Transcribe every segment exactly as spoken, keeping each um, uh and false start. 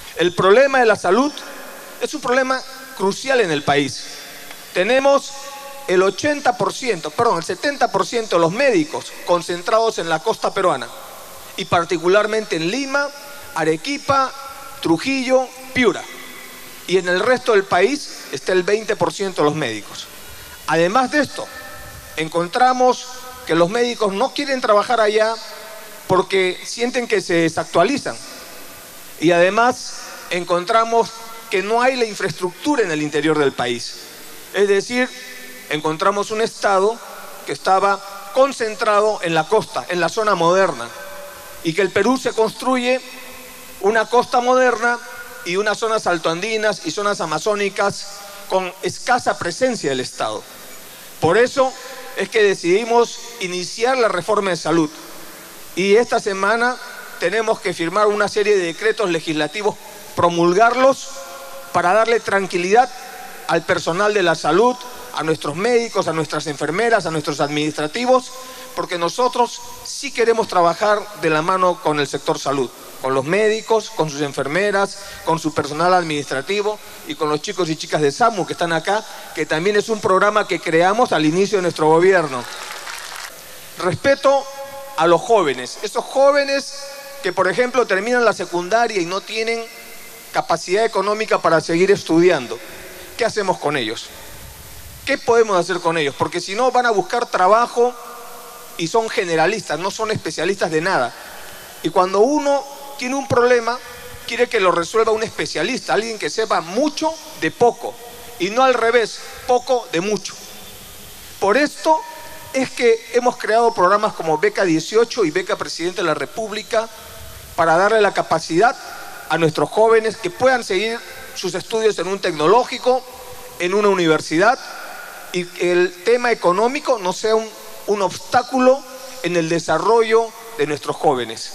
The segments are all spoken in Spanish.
El problema de la salud es un problema crucial en el país. Tenemos el ochenta por ciento, perdón, el setenta por ciento de los médicos concentrados en la costa peruana y particularmente en Lima, Arequipa, Trujillo, Piura. Y en el resto del país está el veinte por ciento de los médicos. Además de esto, encontramos que los médicos no quieren trabajar allá porque sienten que se desactualizan. Y además encontramos que no hay la infraestructura en el interior del país. Es decir, encontramos un estado que estaba concentrado en la costa, en la zona moderna, y que el Perú se construye una costa moderna y unas zonas altoandinas y zonas amazónicas con escasa presencia del Estado. Por eso es que decidimos iniciar la reforma de salud. Y esta semana tenemos que firmar una serie de decretos legislativos, promulgarlos para darle tranquilidad al personal de la salud, a nuestros médicos, a nuestras enfermeras, a nuestros administrativos, porque nosotros sí queremos trabajar de la mano con el sector salud, con los médicos, con sus enfermeras, con su personal administrativo y con los chicos y chicas de SAMU que están acá, que también es un programa que creamos al inicio de nuestro gobierno. Respeto a los jóvenes, esos jóvenes que, por ejemplo, terminan la secundaria y no tienen capacidad económica para seguir estudiando. ¿Qué hacemos con ellos? ¿Qué podemos hacer con ellos? Porque si no van a buscar trabajo y son generalistas, no son especialistas de nada. Y cuando uno tiene un problema, quiere que lo resuelva un especialista, alguien que sepa mucho de poco, y no al revés, poco de mucho. Por esto es que hemos creado programas como Beca dieciocho y Beca Presidente de la República para darle la capacidad a nuestros jóvenes que puedan seguir sus estudios en un tecnológico, en una universidad, y que el tema económico no sea un, un obstáculo en el desarrollo de nuestros jóvenes.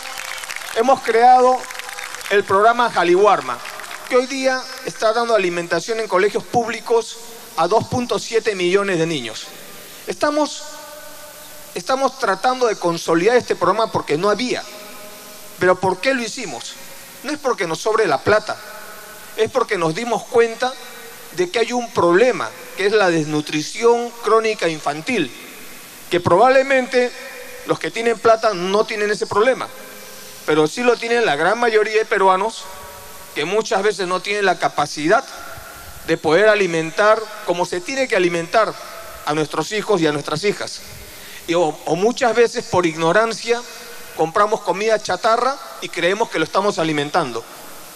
Hemos creado el programa Jaliwarma, que hoy día está dando alimentación en colegios públicos a dos punto siete millones de niños. Estamos, estamos tratando de consolidar este programa porque no había. ¿Pero por qué lo hicimos? No es porque nos sobre la plata, es porque nos dimos cuenta de que hay un problema, que es la desnutrición crónica infantil, que probablemente los que tienen plata no tienen ese problema, pero sí lo tienen la gran mayoría de peruanos, que muchas veces no tienen la capacidad de poder alimentar como se tiene que alimentar a nuestros hijos y a nuestras hijas. Y, o, o muchas veces por ignorancia compramos comida chatarra y creemos que lo estamos alimentando.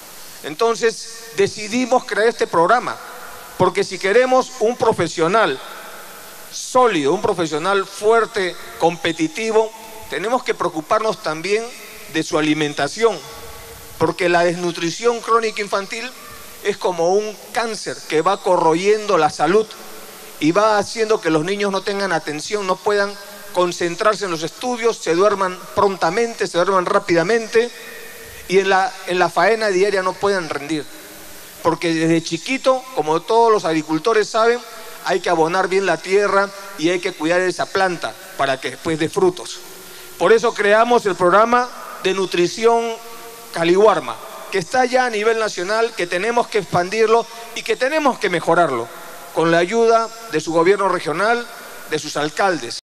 Entonces decidimos crear este programa, porque si queremos un profesional sólido, un profesional fuerte, competitivo, tenemos que preocuparnos también de su alimentación, porque la desnutrición crónica infantil es como un cáncer que va corroyendo la salud y va haciendo que los niños no tengan atención, no puedan concentrarse en los estudios, se duerman prontamente, se duerman rápidamente y en la, en la faena diaria no puedan rendir. Porque desde chiquito, como todos los agricultores saben, hay que abonar bien la tierra y hay que cuidar esa planta para que después dé frutos. Por eso creamos el programa de nutrición Jaliwarma, que está ya a nivel nacional, que tenemos que expandirlo y que tenemos que mejorarlo con la ayuda de su gobierno regional, de sus alcaldes.